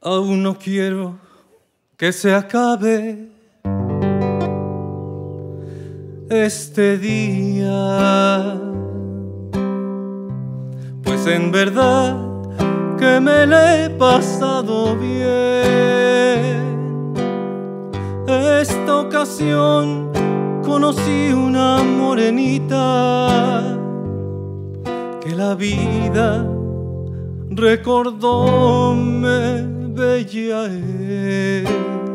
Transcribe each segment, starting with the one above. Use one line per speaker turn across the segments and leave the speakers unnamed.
Aún no quiero que se acabe este día, pues en verdad que me la he pasado bien. Esta ocasión conocí una morenita que la vida recordóme bella es.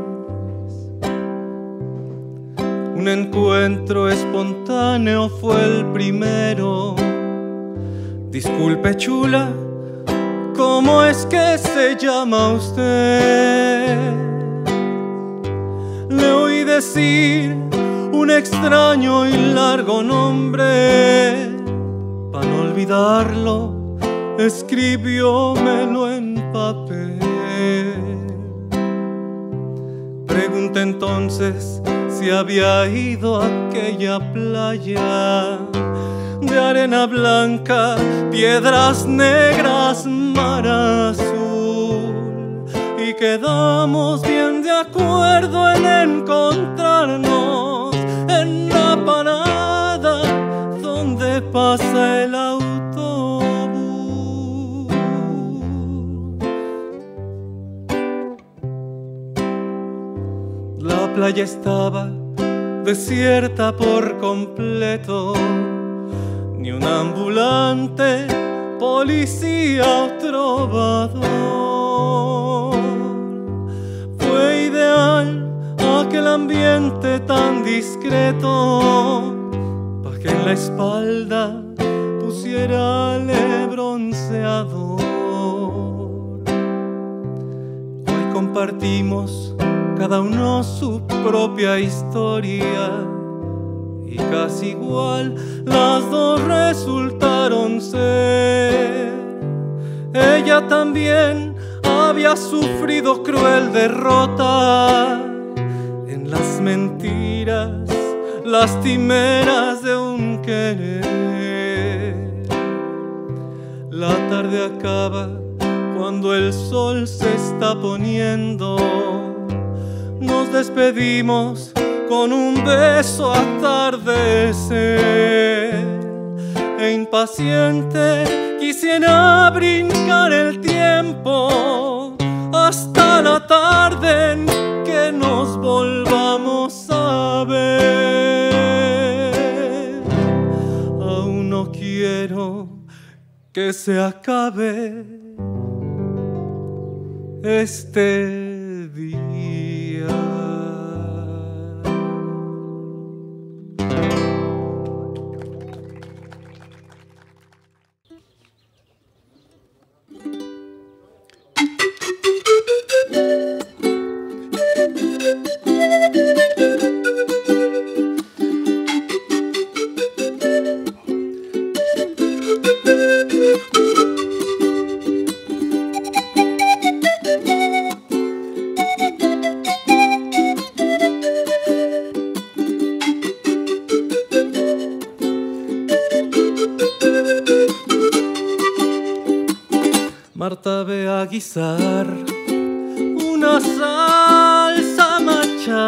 Un encuentro espontáneo fue el primero. Disculpe, chula, ¿cómo es que se llama usted? Le oí decir un extraño y largo nombre. Para no olvidarlo, escribiómelo en papel. Pregunté entonces si había ido a aquella playa de arena blanca, piedras negras, mar azul, y quedamos bien de acuerdo en encontrarnos en la parada donde pasa el autobús. La playa estaba desierta por completo, ni un ambulante, policía o trovador. Fue ideal aquel ambiente tan discreto, pa' que en la espalda pusiérale bronceador. Hoy compartimos cada uno su propia historia, y casi igual las dos resultaron ser. Ella también había sufrido cruel derrota en las mentiras lastimeras de un querer. La tarde acaba cuando el sol se está poniendo. Nos despedimos con un beso atardecer, e impaciente quisiera brincar el tiempo hasta la tarde en que nos volvamos a ver. Aún no quiero que se acabe este día. Marta, ve a guisar una salsa macha.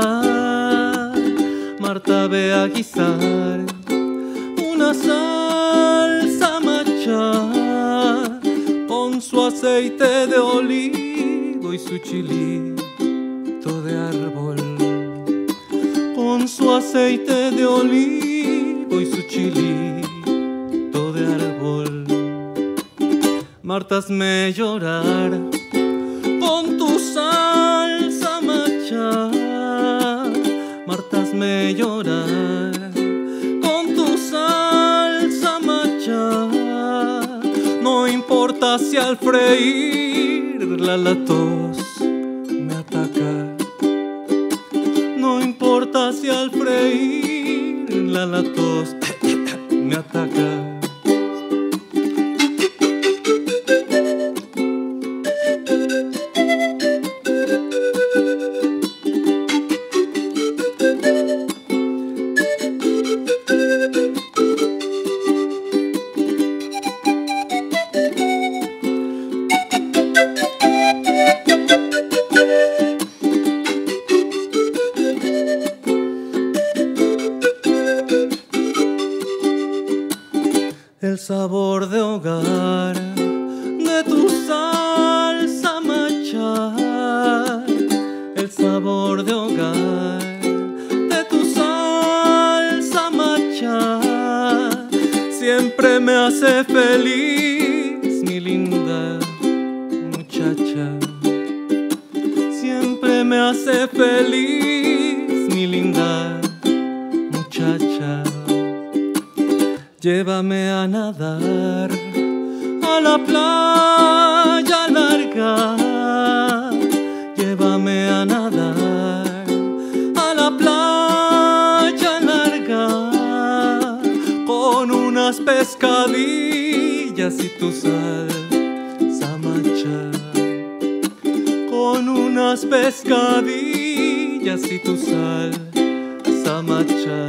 Marta, ve a guisar una salsa macha, con su aceite de olivo y su chilito de árbol. Con su aceite de olivo y su chilito de árbol. Marta, hazme llorar con tu salsa macha. Marta, hazme llorar con tu salsa macha. No importa si al freírla la tos me ataca. No importa si al freírla la tos me ataca. sabor de hogar de tu salsa machar, el sabor de hogar de tu salsa machar, siempre me hace feliz, mi linda muchacha, siempre me hace feliz, mi linda muchacha. Llévame a nadar a la playa larga, llévame a nadar a la playa larga, con unas pescadillas y tu salsa machar, con unas pescadillas y tu salsa machar.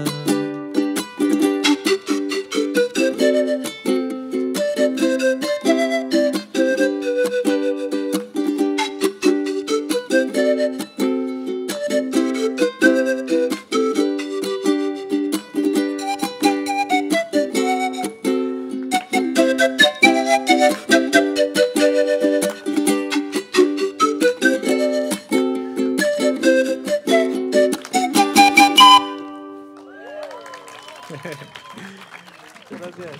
Gracias.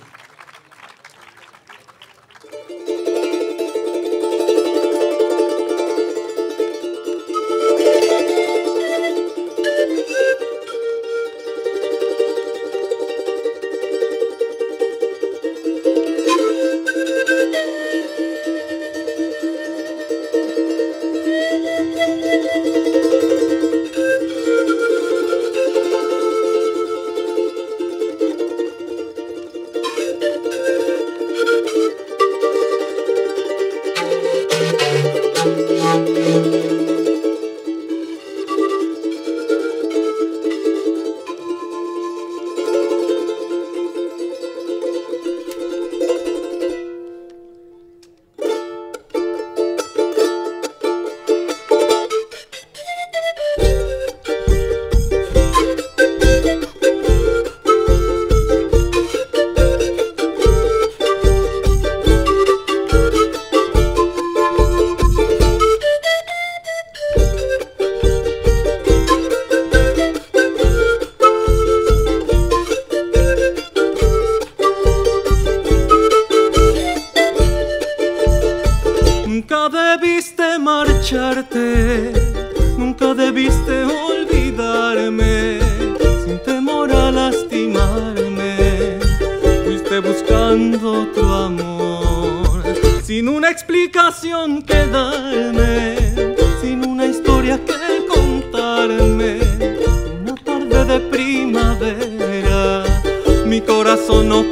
Nunca debiste marcharte, nunca debiste olvidarme, sin temor a lastimarme. Fuiste buscando tu amor, sin una explicación que darme, sin una historia que contarme. Una tarde de primavera, mi corazón no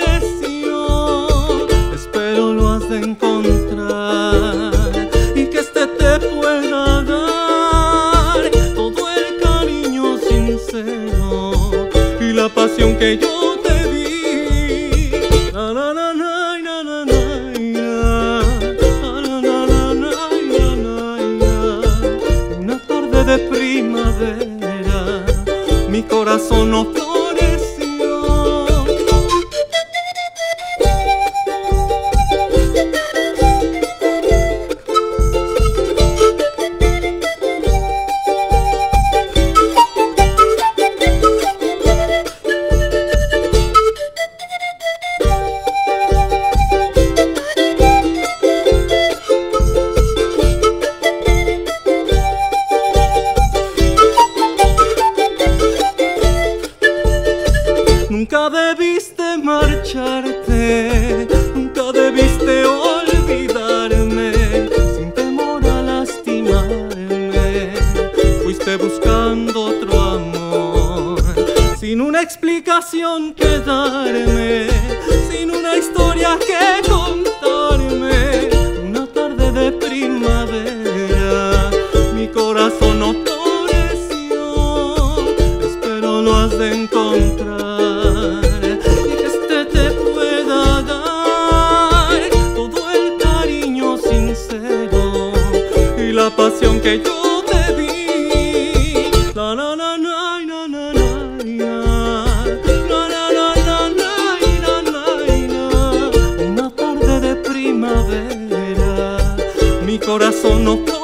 floreció, espero lo has de encontrar. Y que este te pueda dar todo el cariño sincero y la pasión que yo te di. Na, na, na, na, na, na, na, na, na, na, na. Una tarde de primavera, mi corazón no floreció. Nunca debiste marcharte, nunca debiste olvidarme, sin temor a lastimarme. Fuiste buscando otro amor, sin una explicación que darme, sin una historia que contarme. Una tarde de primavera, mi corazón no floreció, espero lo has de encontrar. La pasión que yo te di. La na na na na na na na na na na na na na. primavera, mi corazón no floreció.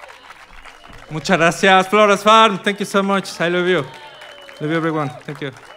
Muchas gracias, Flores Farm. Thank you so much. I love you. Love you, everyone. Thank you.